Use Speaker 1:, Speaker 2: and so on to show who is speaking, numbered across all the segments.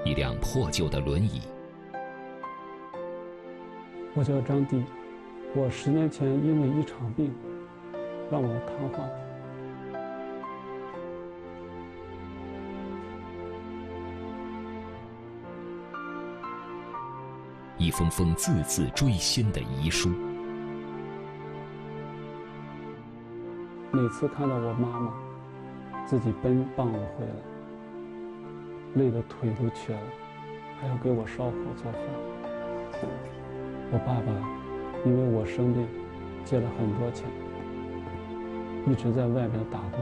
Speaker 1: 一辆破旧的轮椅。
Speaker 2: 我叫张迪，我10年前因为一场病让我瘫痪。
Speaker 1: 一封封字字锥心的遗书。
Speaker 2: 每次看到我妈妈自己奔棒子回来，累得腿都瘸了，还要给我烧火做饭。我爸爸因为我生病借了很多钱，一直在外面打工。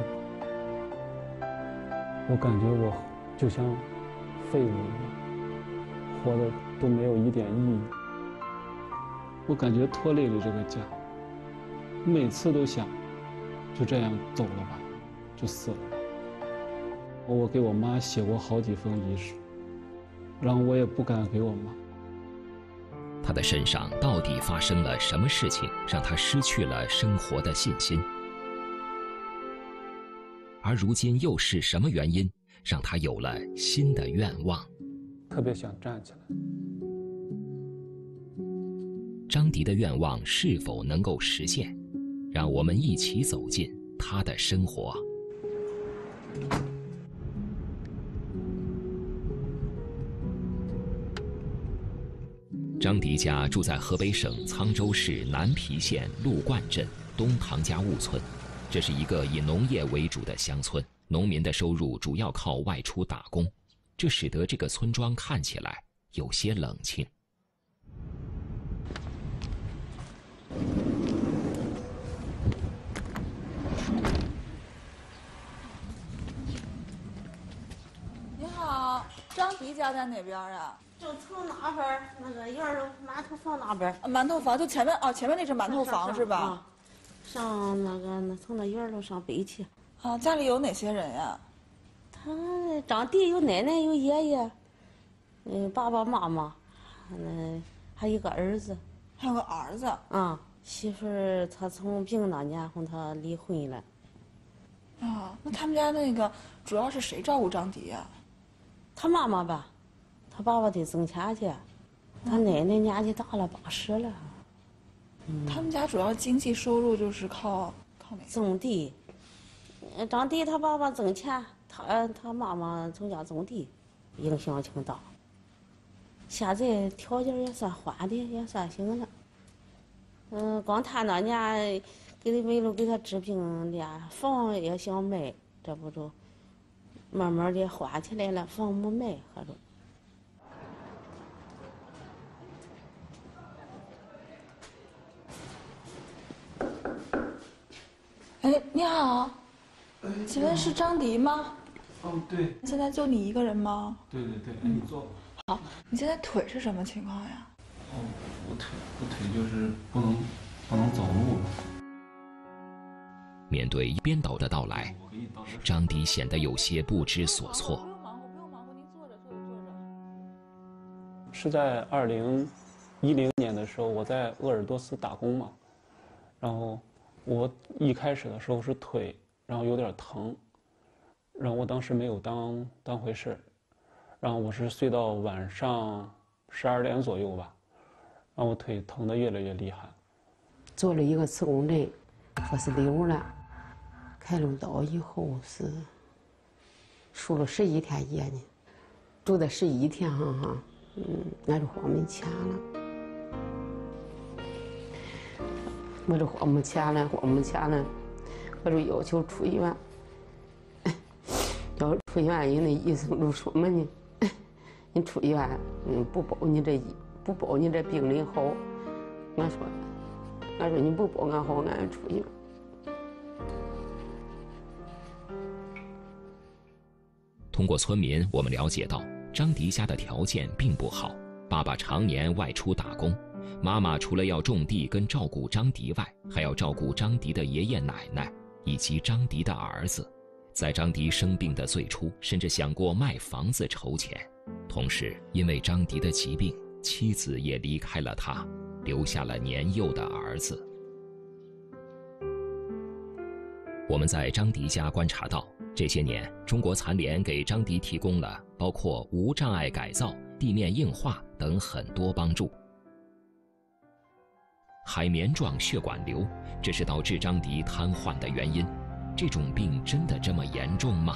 Speaker 2: 我感觉我就像废物一样，活的都没有一点意义。我感觉拖累了这个家，每次都想就这样走了吧，就死了吧。我给我妈写过好几封遗书，然后我也不敢给我妈。
Speaker 1: 他的身上到底发生了什么事情，让他失去了生活的信心？而如今又是什么原因，让他有了新的愿望？
Speaker 2: 特别想站起来。
Speaker 1: 张迪的愿望是否能够实现？让我们一起走进他的生活。张迪家住在河北省沧州市南皮县陆灌镇东唐家坞村，这是一个以农业为主的乡村，农民的收入主要靠外出打工，这使得这个村庄看起来有些冷清。
Speaker 3: 你好，张迪家在哪边啊？
Speaker 4: 就从那边儿那个院儿馒头房那边儿。
Speaker 3: 馒头房就前面啊，前面那是馒头房是吧？
Speaker 4: 上那个从那院儿上北去。
Speaker 3: 啊，家里有哪些人呀？
Speaker 4: 他张迪有奶奶有爷爷，爸爸妈妈，还有个儿子。
Speaker 3: 还有个儿子。
Speaker 4: 啊，媳妇儿他从病那年和他离婚了。
Speaker 3: 啊，那他们家那个主要是谁照顾张迪呀？
Speaker 4: 他妈妈吧，他爸爸得挣钱去，他奶奶年纪大了80了。
Speaker 3: 他们家主要经济收入就是靠哪个？
Speaker 4: 种地。张迪他爸爸挣钱，他妈妈从家种地，影响挺大。现在条件也算缓的，也算行了。光他那年为了给他治病，连房也想卖，这不就慢慢的缓起来了，房没卖，合着。
Speaker 3: 哎，你好，请问是张迪吗？
Speaker 2: 哦，对。
Speaker 3: 现在就你一个人吗？
Speaker 2: 对对对，你坐吧。
Speaker 3: 好，你现在腿是什么情况呀？
Speaker 2: 哦，我腿就是不能走路了。
Speaker 1: 面对编导的到来，张迪显得有些不知所措。
Speaker 3: 不用忙活，您坐着。
Speaker 2: 是在2010年的时候，我在鄂尔多斯打工嘛，然后我一开始的时候是腿，然后有点疼，然后我当时没有当回事，然后我是睡到晚上12点左右吧，然后我腿疼得越来越厉害。
Speaker 5: 做了一个磁共振，说是瘤了，开了刀以后是输了11天液呢，住的11天哈，俺就花没钱了。我就花没钱了，我就要求出院。要出院，人那医生就说嘛呢，你出院，不保你这病人好。俺说你不保俺好，俺出院。
Speaker 1: 通过村民，我们了解到，张迪家的条件并不好，爸爸常年外出打工，妈妈除了要种地跟照顾张迪外，还要照顾张迪的爷爷奶奶以及张迪的儿子。在张迪生病的最初，甚至想过卖房子筹钱。同时，因为张迪的疾病，妻子也离开了他，留下了年幼的儿子。我们在张迪家观察到，这些年中国残联给张迪提供了包括无障碍改造、地面硬化等很多帮助。海绵状血管瘤，这是导致张迪瘫痪的原因。这种病真的这么严重吗？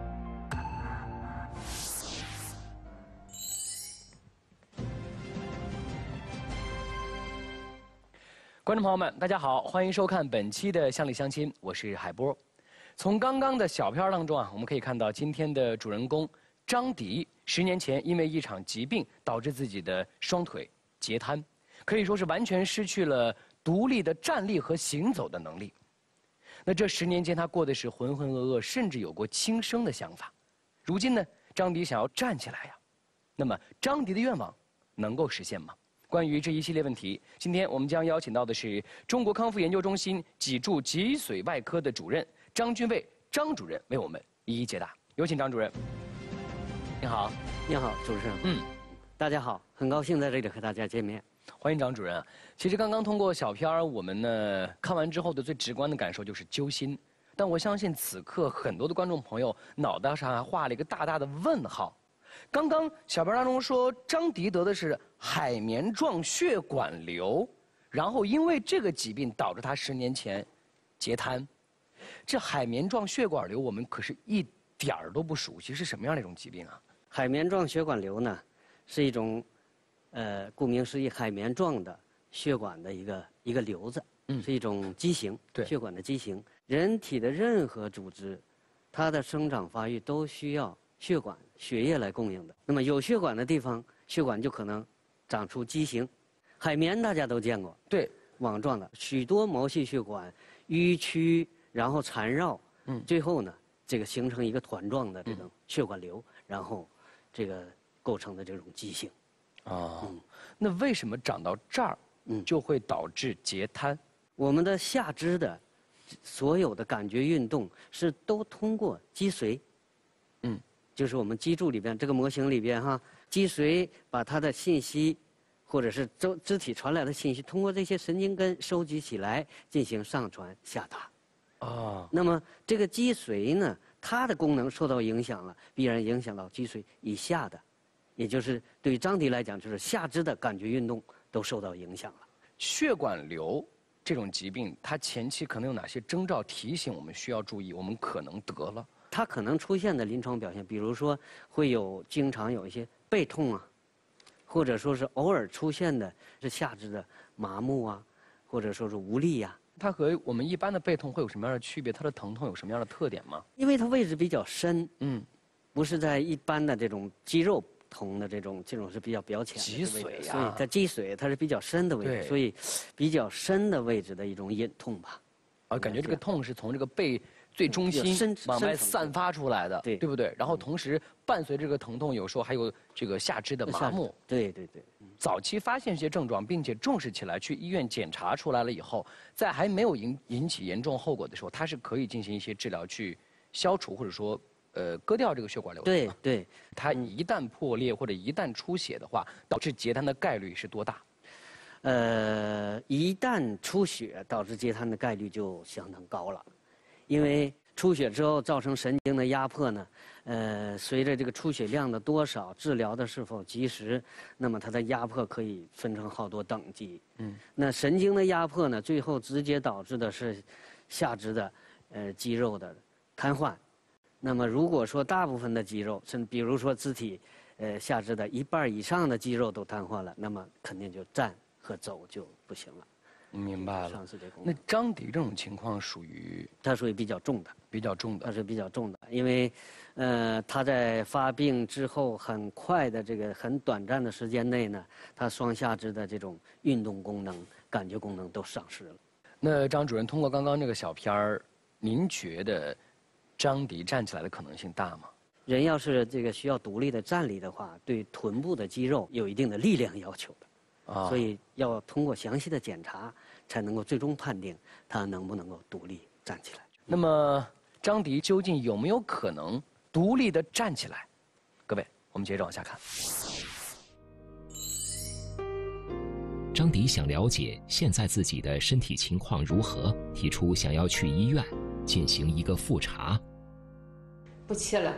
Speaker 6: 观众朋友们，大家好，欢迎收看本期的《乡里乡亲》，我是海波。从刚刚的小片当中啊，我们可以看到今天的主人公张迪10年前因为一场疾病导致自己的双腿截瘫，可以说是完全失去了独立的站立和行走的能力。那这10年间他过的是浑浑噩噩，甚至有过轻生的想法。如今呢，张迪想要站起来呀，那么张迪的愿望能够实现吗？关于这一系列问题，今天我们将邀请到的是中国康复研究中心脊柱脊髓外科的主任张君卫张主任为我们一一解答。有请张主任。你好。
Speaker 7: 你好，主持人。大家好，很高兴在这里和大家见面。
Speaker 6: 欢迎张主任。其实刚刚通过小片儿，我们呢看完之后的最直观的感受就是揪心。但我相信此刻很多的观众朋友脑袋上还画了一个大大的问号。刚刚小片当中说张迪得的是海绵状血管瘤，然后因为这个疾病导致他10年前截瘫。这海绵状血管瘤我们可是一点儿都不熟悉，是什么样的一种疾病啊？
Speaker 7: 海绵状血管瘤呢，是一种顾名思义海绵状的血管的一个瘤子，是一种畸形，血管的畸形。人体的任何组织，它的生长发育都需要血管、血液来供应的。那么有血管的地方，血管就可能长出畸形。海绵大家都见过，对，网状的，许多毛细血管迂曲，然后缠绕，最后呢，这个形成一个团状的这种血管瘤，然后这个构成的这种畸形。
Speaker 6: 那为什么长到这儿，就会导致截瘫？
Speaker 7: 我们的下肢的所有的感觉运动是都通过脊髓，就是我们脊柱里边这个模型里边哈，脊髓把它的信息，或者是肢体传来的信息，通过这些神经根收集起来，进行上传下达。那么这个脊髓呢，它的功能受到影响了，必然影响到脊髓以下的，也就是对于张迪来讲，就是下肢的感觉运动都受到影响了。
Speaker 6: 血管瘤这种疾病，它前期可能有哪些征兆提醒我们需要注意？我们可能得了。
Speaker 7: 它可能出现的临床表现，比如说会经常有一些背痛啊，或者说是偶尔出现的是下肢的麻木啊，或者说是无力呀。
Speaker 6: 它和我们一般的背痛会有什么样的区别？它的疼痛有什么样的特点吗？
Speaker 7: 因为它位置比较深，不是在一般的这种肌肉痛的这种是比较表浅的位置，所以它脊髓它是比较深的位置，所以比较深的位置的一种隐痛吧。
Speaker 6: 感觉这个痛是从这个背最中心往外散发出来的，对不对？然后同时伴随这个疼痛，有时候还有这个下肢的麻木。
Speaker 7: 对。
Speaker 6: 早期发现这些症状，并且重视起来，去医院检查出来了以后，在还没有引起严重后果的时候，它是可以进行一些治疗去消除或者说割掉这个血管瘤的。
Speaker 7: 对。
Speaker 6: 它一旦破裂或者一旦出血的话，导致截瘫的概率是多大？
Speaker 7: 一旦出血导致截瘫的概率就相当高了，因为出血之后造成神经的压迫呢，随着这个出血量的多少，治疗的是否及时，那么它的压迫可以分成好多等级。那神经的压迫呢，最后直接导致的是下肢的肌肉的瘫痪。那么如果说大部分的肌肉，比如说肢体下肢的1半以上的肌肉都瘫痪了，那么肯定就站和走就不行了。
Speaker 6: 明白了。那张迪这种情况属于？
Speaker 7: 它属于比较重的。它是比较重的，因为他在发病之后很快的这个很短暂的时间内呢，他双下肢的这种运动功能、感觉功能都丧失了。
Speaker 6: 那张主任通过刚刚这个小片儿，您觉得张迪站起来的可能性大吗？
Speaker 7: 人要是这个需要独立的站立的话，对臀部的肌肉有一定的力量要求的，所以要通过详细的检查，才能够最终判定他能不能够独立站起来。
Speaker 6: 那么张迪究竟有没有可能独立的站起来？各位，我们接着往下看。
Speaker 1: 张迪想了解现在自己的身体情况如何，提出想要去医院进行一个复查。
Speaker 5: 不去了，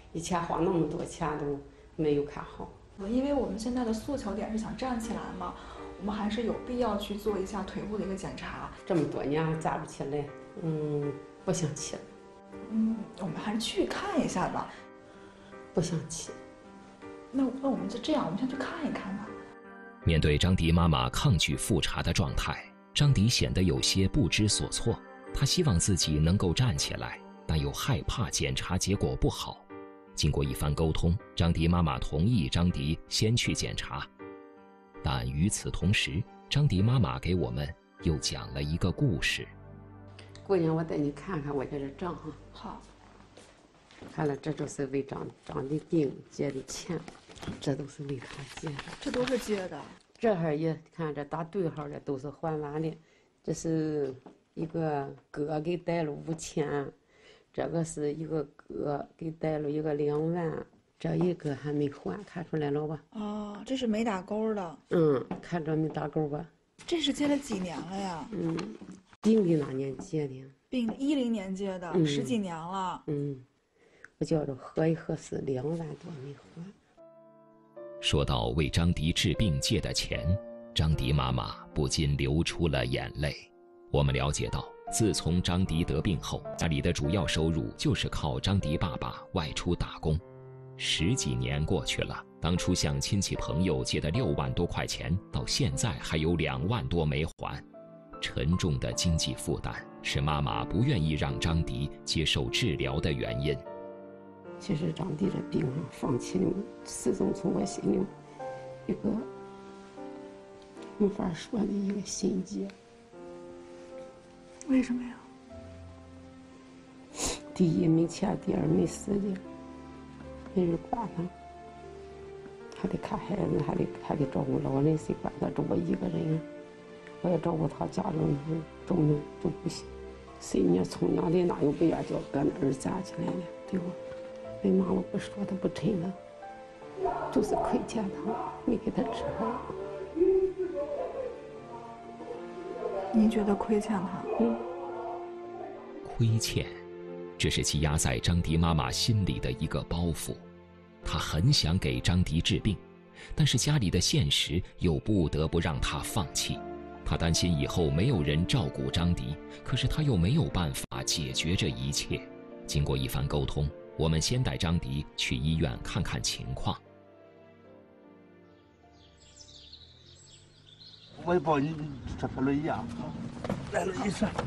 Speaker 5: 以前花那么多钱都没有看好。
Speaker 3: 因为我们现在的诉求点是想站起来嘛，我们还是有必要去做一下腿部的一个检查。
Speaker 5: 这么多年站不起来，不想起了。
Speaker 3: 我们还是去看一下吧。
Speaker 5: 不想起。
Speaker 3: 那我们就这样，我们先去看一看吧。
Speaker 1: 面对张迪妈妈抗拒复查的状态，张迪显得有些不知所措。他希望自己能够站起来，但又害怕检查结果不好。经过一番沟通，张迪妈妈同意张迪先去检查。但与此同时，张迪妈妈给我们又讲了一个故事。
Speaker 5: 姑娘，我带你看看我这个账哈。
Speaker 3: 好。
Speaker 5: 看了，这就是为张迪病借的钱，这都是为他借的。
Speaker 3: 这都是借的。
Speaker 5: 这哈也看这打对号的都是还完的。这是一个哥给贷了5000，这个是一个哥给贷了一个2万，这一个还没还，看出来了吧？
Speaker 3: 哦，这是没打勾的。
Speaker 5: 看着没打勾吧？
Speaker 3: 这是借了几年了呀？
Speaker 5: 病的哪年借的？
Speaker 3: 病10年借的，10几年了。
Speaker 5: 我叫着核一核实2万多没还。
Speaker 1: 说到为张迪治病借的钱，张迪妈妈不禁流出了眼泪。我们了解到，自从张迪得病后，家里的主要收入就是靠张迪爸爸外出打工。10几年过去了，当初向亲戚朋友借的6万多块钱，到现在还有2万多没还。沉重的经济负担是妈妈不愿意让张迪接受治疗的原因。
Speaker 5: 其实张迪这病放弃了，始终从我心里一个没法说的一个心结。
Speaker 3: 为什么呀？
Speaker 5: 第一没钱，第二没时间，没人管他，还得看孩子，还得照顾老人，谁管他？就我一个人，我也照顾他家中人，重人就不行。谁家从娘的哪有不愿叫搁那儿站起来的，对吧？为嘛我不说他不承认？就是亏欠他，没给他治好。
Speaker 3: 您觉得亏欠他？
Speaker 1: 亏欠，这是积压在张迪妈妈心里的一个包袱。她很想给张迪治病，但是家里的现实又不得不让她放弃。她担心以后没有人照顾张迪，可是她又没有办法解决这一切。经过一番沟通，我们先带张迪去医院看看情况。
Speaker 8: 我也抱你这个轮椅啊，来了医生。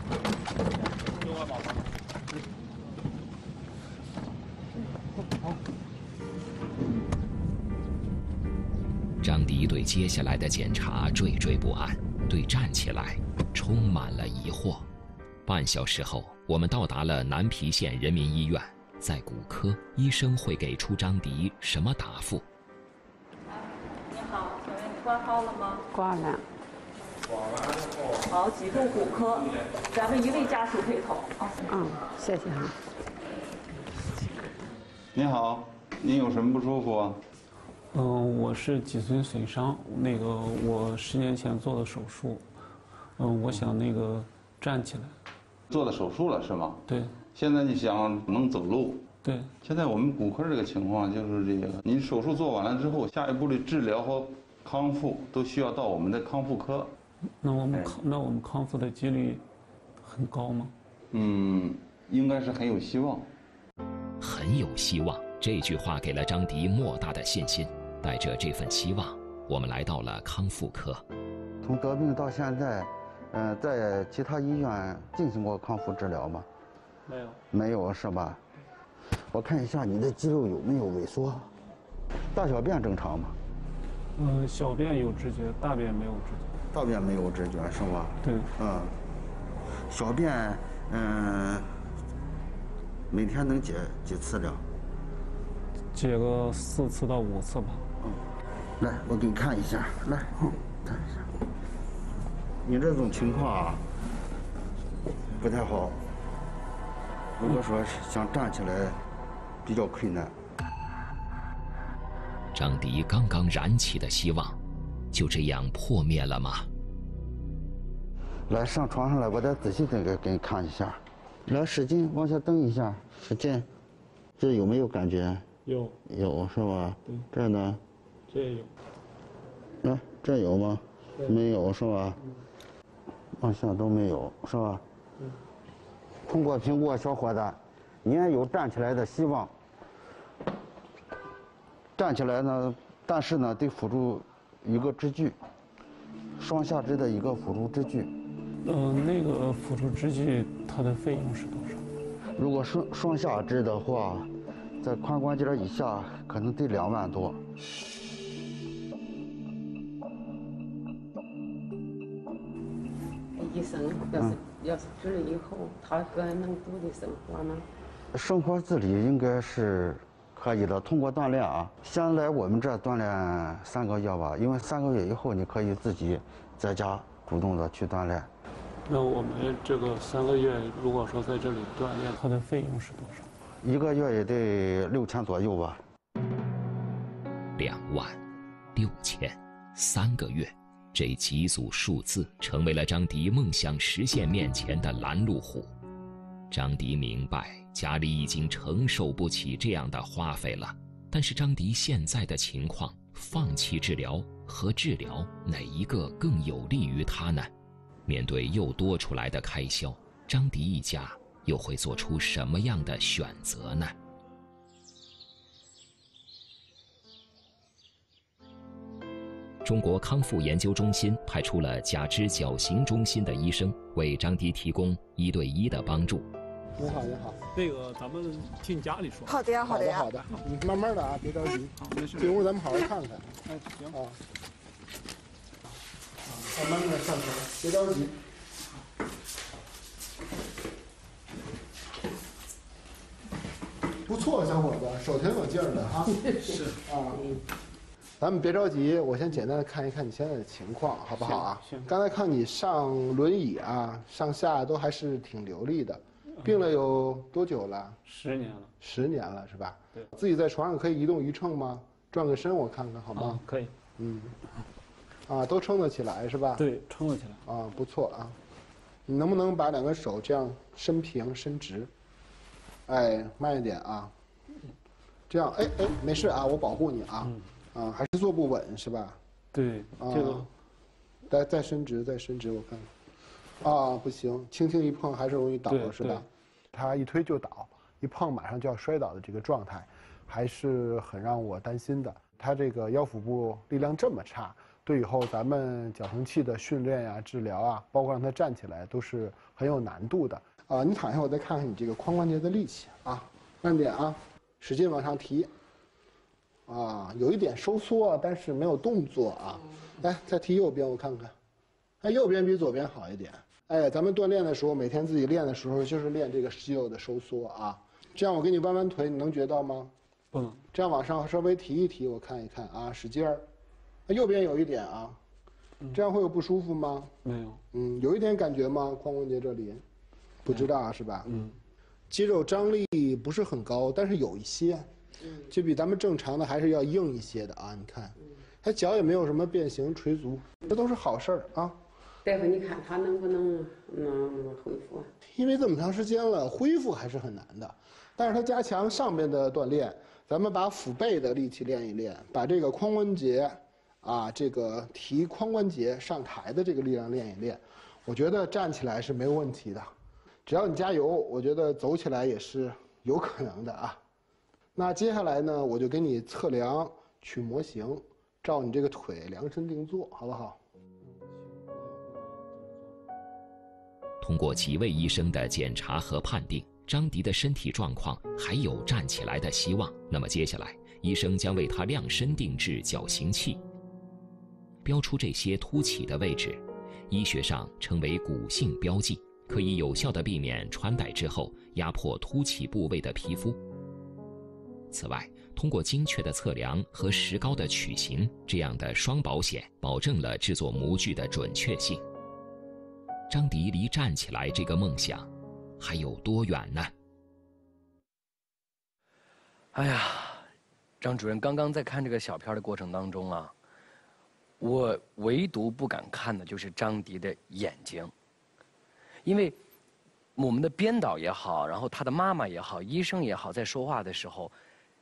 Speaker 1: 张迪对接下来的检查惴惴不安，对站起来充满了疑惑。半小时后，我们到达了南皮县人民医院。在骨科，医生会给出张迪什么答复？
Speaker 9: 你好，请问你挂号了吗？
Speaker 5: 挂了。
Speaker 9: 好，集中骨科，咱们1位家属陪同啊。
Speaker 5: 谢谢哈。
Speaker 10: 您好，您有什么不舒服啊？
Speaker 2: 我是脊髓损伤，我10年前做的手术，我想站起来。
Speaker 10: 做的手术了是吗？
Speaker 2: 对。
Speaker 10: 现在你想能走路？
Speaker 2: 对。
Speaker 10: 现在我们骨科这个情况就是这个，您手术做完了之后，下一步的治疗和康复都需要到我们的康复科。
Speaker 2: 那我们康复的几率很高吗？
Speaker 10: 应该是很有希望。
Speaker 1: 很有希望，这句话给了张迪莫大的信心。带着这份希望，我们来到了康复科。
Speaker 11: 从得病到现在，在其他医院进行过康复治疗吗？
Speaker 2: 没有。
Speaker 11: 没有是吧？我看一下你的肌肉有没有萎缩，大小便正常吗？
Speaker 2: 小便有知觉，大便没有知觉。
Speaker 11: 大便没有知觉是吧？
Speaker 2: 对。
Speaker 11: 小便每天能解几次了？
Speaker 2: 解个4次到5次吧。
Speaker 11: 来，我给你看一下，来，看一下。你这种情况啊，不太好。如果说想站起来，比较困难。
Speaker 1: 张迪刚刚燃起的希望，就这样破灭了吗？
Speaker 11: 来，上床上来，我再仔细的给你看一下。来，使劲往下蹬一下，使劲，这有没有感觉？
Speaker 2: 有。
Speaker 11: 有是吧？
Speaker 2: 对。
Speaker 11: 这呢？
Speaker 2: 这也有。
Speaker 11: 这有吗？没有是吧？往下都没有是吧？通过评估，小伙子，你也有站起来的希望。站起来呢，但是呢，得辅助一个支具，双下肢的一个辅助支具。
Speaker 2: 那个辅助支具它的费用是多少？
Speaker 11: 如果双下肢的话，在髋关节以下可能得2万多。
Speaker 5: 医生要是治了以后，他个人能独立生活吗？
Speaker 11: 生活自理应该是可以的，通过锻炼啊，先来我们这锻炼3个月吧，因为3个月以后你可以自己在家主动的去锻炼。
Speaker 2: 那我们这个3个月，如果说在这里锻炼，它的费用是多少
Speaker 11: ？1个月也得6000左右吧。
Speaker 1: 26000，3个月。这几组数字成为了张迪梦想实现面前的拦路虎。张迪明白家里已经承受不起这样的花费了，但是张迪现在的情况，放弃治疗和治疗哪一个更有利于他呢？面对又多出来的开销，张迪一家又会做出什么样的选择呢？中国康复研究中心派出了假肢矫形中心的医生，为张迪提供1对1的帮助。
Speaker 12: 你好，你好，
Speaker 2: 那个咱们进家里说。
Speaker 12: 好的呀，好的呀，好的，你慢慢的啊，别着急。好，没事。进屋咱们好好看看。
Speaker 2: 哎，行啊。
Speaker 12: 慢慢的上车，别着急。不错，小伙子，手挺有劲儿的哈。是啊。咱们别着急，我先简单的看一看你现在的情况，好不好啊？行。刚才看你上轮椅啊，上下都还是挺流利的。病了有多久了
Speaker 2: ？10年了。
Speaker 12: 10年了是吧？
Speaker 2: 对。
Speaker 12: 自己在床上可以移动一秤吗？转个身我看看好吗？
Speaker 2: 可以。
Speaker 12: 都撑得起来是吧？
Speaker 2: 对，撑得起来。
Speaker 12: 不错啊。你能不能把2个手这样伸平伸直？哎，慢一点啊。这样，哎，没事啊，我保护你啊。还是坐不稳是吧？
Speaker 2: 对，这个。
Speaker 12: 再伸直，再伸直，我看看。不行，轻轻一碰还是容易倒是吧？他一推就倒，一碰马上就要摔倒的这个状态，还是很让我担心的。他这个腰腹部力量这么差，对以后咱们矫形器的训练呀、治疗啊，包括让他站起来，都是很有难度的。你躺下，我再看看你这个髋关节的力气啊，慢点啊，使劲往上提。有一点收缩，但是没有动作啊。来，再提右边，我看看。哎，右边比左边好一点。哎，咱们锻炼的时候，每天自己练的时候，就是练这个肌肉的收缩啊。这样我给你弯弯腿，你能觉到吗？
Speaker 2: 不能。
Speaker 12: 这样往上稍微提一提，我看一看啊，使劲儿。右边有一点啊，这样会有不舒服吗？
Speaker 2: 没有。
Speaker 12: 有一点感觉吗？髋关节这里，不知道是吧？肌肉张力不是很高，但是有一些。就比咱们正常的还是要硬一些的啊！你看，他脚也没有什么变形垂足，这都是好事儿啊。
Speaker 5: 大夫，你看他能不能恢复？
Speaker 12: 因为这么长时间了，恢复还是很难的。但是他加强上边的锻炼，咱们把腹背的力气练一练，把这个髋关节这个提髋关节上抬的这个力量练一练，我觉得站起来是没有问题的。只要你加油，我觉得走起来也是有可能的啊。那接下来呢，我就给你测量、取模型，照你这个腿量身定做，好不好？
Speaker 1: 通过几位医生的检查和判定，张迪的身体状况还有站起来的希望。那么接下来，医生将为他量身定制矫形器，标出这些凸起的位置，医学上称为骨性标记，可以有效地避免穿戴之后压迫凸起部位的皮肤。此外，通过精确的测量和石膏的取形，这样的双保险保证了制作模具的准确性。张迪离站起来这个梦想还有多远呢？
Speaker 6: 哎呀，张主任刚刚在看这个小片的过程当中啊，我唯独不敢看的就是张迪的眼睛，因为我们的编导也好，然后他的妈妈也好，医生也好，在说话的时候，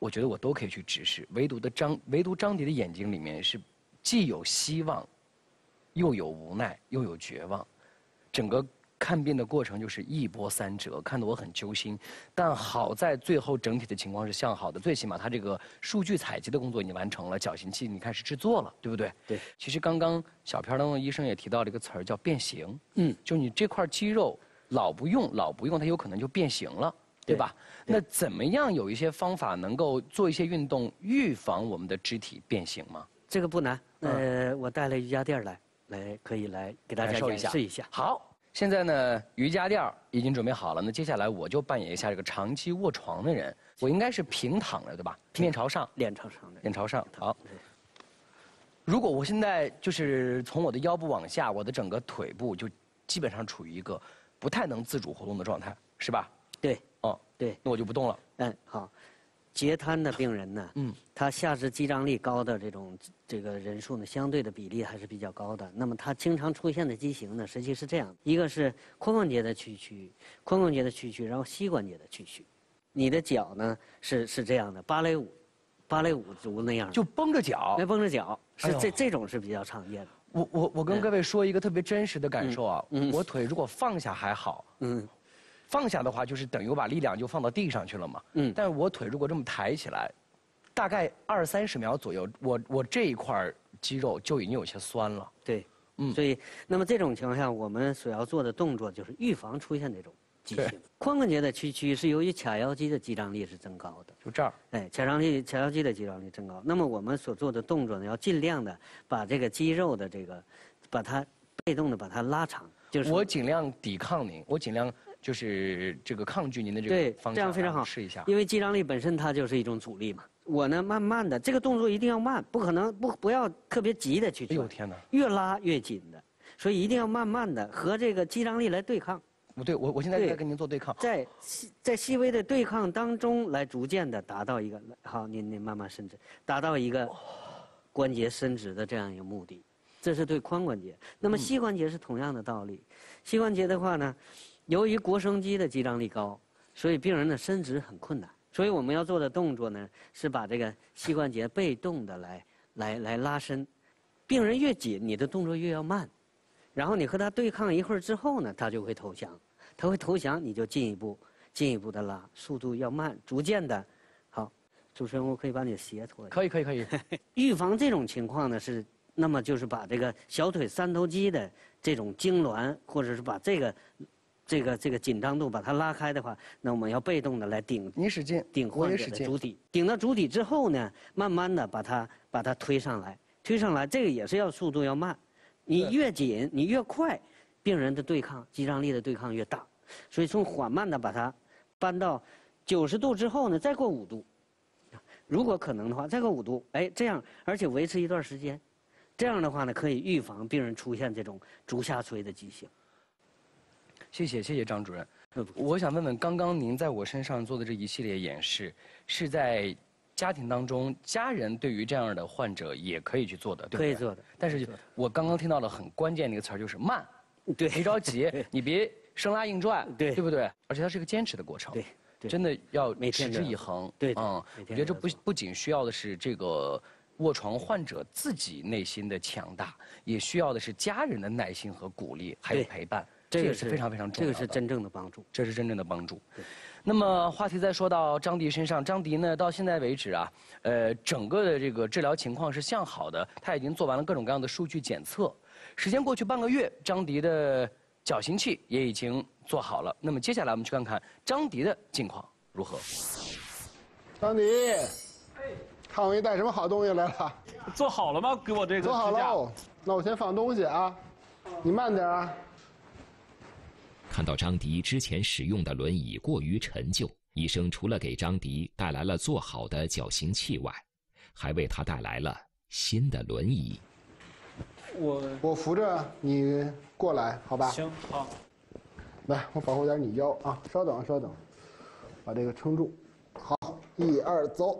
Speaker 6: 我觉得我都可以去直视，唯独张迪的眼睛里面是既有希望，又有无奈，又有绝望，整个看病的过程就是一波三折，看得我很揪心。但好在最后整体的情况是向好的，最起码他这个数据采集的工作已经完成了，矫形器你开始制作了，对不对？
Speaker 7: 对。
Speaker 6: 其实刚刚小片当中医生也提到了一个词儿叫变形，就你这块肌肉老不用，它有可能就变形了。对吧？那怎么样有一些方法能够做一些运动，预防我们的肢体变形吗？
Speaker 7: 这个不难。我带了瑜伽垫来可以来给大家演示一下。
Speaker 6: 好，现在呢，瑜伽垫已经准备好了。那接下来我就扮演一下这个长期卧床的人。我应该是平躺的，对吧？面朝上，
Speaker 7: 脸朝上的。
Speaker 6: 脸朝上。好。如果我现在就是从我的腰部往下，我的整个腿部就基本上处于一个不太能自主活动的状态，是吧？
Speaker 7: 对。
Speaker 6: 哦，
Speaker 7: 对，
Speaker 6: 那我就不动了。
Speaker 7: 好，截瘫的病人呢，他下肢肌张力高的这个人数呢，相对的比例还是比较高的。那么他经常出现的畸形呢，实际是这样：一个是髋关节的屈曲，然后膝关节的屈曲。你的脚呢是这样的，芭蕾舞足那样的，
Speaker 6: 就绷着脚。
Speaker 7: 绷着脚是这种是比较常见的。
Speaker 6: 我跟各位说一个特别真实的感受啊，我腿如果放下还好，放下的话，就是等于我把力量就放到地上去了嘛。但是我腿如果这么抬起来，大概20-30秒左右，我这一块肌肉就已经有些酸了。
Speaker 7: 对，所以那么这种情况下，我们所要做的动作就是预防出现这种畸形。髋关节的屈曲是由于髂腰肌的肌张力是增高的，
Speaker 6: 就这儿。
Speaker 7: 髂腰肌的肌张力增高。那么我们所做的动作呢，要尽量的把这个肌肉的把它被动的把它拉长。就是
Speaker 6: 我尽量抵抗您，我尽量。就是这个抗拒您的这个方向，
Speaker 7: 这样非常好，
Speaker 6: 试一下。
Speaker 7: 因为肌张力本身它就是一种阻力嘛。我呢，慢慢的，这个动作一定要慢，不可能不要特别急的去做。
Speaker 6: 哎呦天哪！
Speaker 7: 越拉越紧的，所以一定要慢慢的和这个肌张力来对抗。
Speaker 6: 我现在在跟您做对抗。
Speaker 7: 在细微的对抗当中来逐渐的达到一个好，您慢慢伸直，达到一个关节伸直的这样一个目的。这是对髋关节。那么膝关节是同样的道理。膝关节的话呢，由于腘绳肌的肌张力高，所以病人的伸直很困难。所以我们要做的动作呢，是把这个膝关节被动的来拉伸。病人越紧，你的动作越要慢。然后你和他对抗一会儿之后呢，他就会投降。他会投降，你就进一步的拉，速度要慢，逐渐的。好，主持人，我可以把你的鞋脱下。
Speaker 6: 可以。
Speaker 7: 预防这种情况呢是，那么就是把这个小腿三头肌的这种痉挛，或者是把这个紧张度把它拉开的话，那我们要被动的来顶。
Speaker 6: 你使劲，
Speaker 7: 顶患者的主体，顶到主体之后呢，慢慢的把它推上来，这个也是要速度要慢。你越紧，你越快，病人的对抗肌张力的对抗越大，所以从缓慢的把它搬到90度之后呢，再过5度，如果可能的话，再过5度，哎，这样而且维持一段时间，这样的话呢，可以预防病人出现这种足下垂的畸形。
Speaker 6: 谢谢张主任。我想问问，刚刚您在我身上做的这一系列演示，是在家庭当中，家人对于这样的患者也可以去做的，对不对？
Speaker 7: 可以做的。
Speaker 6: 但是我刚刚听到了很关键的一个词儿，就是慢。
Speaker 7: 对，
Speaker 6: 别着急，你别生拉硬拽，
Speaker 7: 对
Speaker 6: 不对？而且它是个坚持的过程，
Speaker 7: 对，
Speaker 6: 真的要持之以恒。
Speaker 7: 对，
Speaker 6: 我觉得这不仅需要的是这个卧床患者自己内心的强大，也需要的是家人的耐心和鼓励，还有陪伴。这也是非常非常重要的，
Speaker 7: 这个是真正的帮助，
Speaker 6: 这是真正的帮助。那么话题再说到张迪身上，张迪呢到现在为止啊，整个的这个治疗情况是向好的，他已经做完了各种各样的数据检测。时间过去半个月，张迪的矫形器也已经做好了。那么接下来我们去看看张迪的近况如何。
Speaker 12: 张迪，看我给你带什么好东西来了？
Speaker 2: 做好了吗？给我这个
Speaker 12: 做好喽，那我先放东西啊，你慢点啊。
Speaker 1: 看到张迪之前使用的轮椅过于陈旧，医生除了给张迪带来了做好的矫形器外，还为他带来了新的轮椅。
Speaker 12: 我扶着你过来，好吧？
Speaker 2: 行，好。
Speaker 12: 来，我保护点你腰啊！稍等，把这个撑住。好，1、2，走。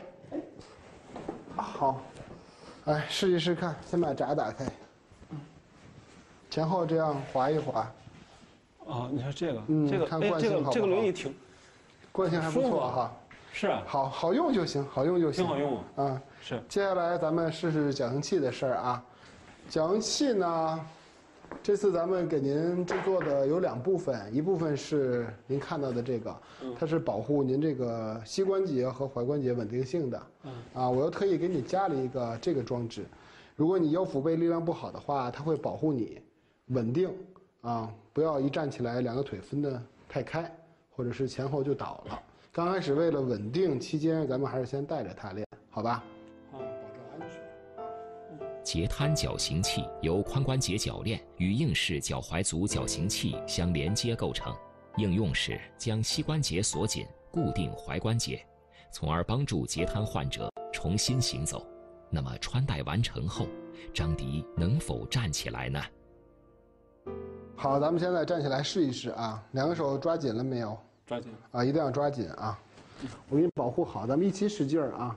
Speaker 12: 好，哎，试一试看，先把闸打开，前后这样滑一滑。
Speaker 2: 哦，你说这个，
Speaker 12: 看惯性好不好？
Speaker 2: 这个轮椅挺，
Speaker 12: 惯性还不错哈。
Speaker 2: 是啊，
Speaker 12: 好用就行，好用就行。
Speaker 2: 挺好用
Speaker 12: 啊。
Speaker 2: 是。
Speaker 12: 接下来咱们试试矫形器的事儿啊。矫形器呢，这次咱们给您制作的有2部分，一部分是您看到的这个，它是保护您这个膝关节和踝关节稳定性的。啊，我又特意给你加了一个这个装置，如果你腰腹背力量不好的话，它会保护你稳定啊，不要一站起来2个腿分得太开，或者是前后就倒了。刚开始为了稳定，期间咱们还是先带着它练，好吧？
Speaker 2: 保证安全。
Speaker 1: 截瘫矫形器由髋关节铰链与硬式脚踝足矫形器相连接构成，应用时将膝关节锁紧，固定踝关节，从而帮助截瘫患者重新行走。那么穿戴完成后，张迪能否站起来呢？
Speaker 12: 好，咱们现在站起来试一试啊！2个手抓紧了没有？
Speaker 2: 抓紧
Speaker 12: 啊，一定要抓紧啊！我给你保护好，咱们一起使劲儿啊！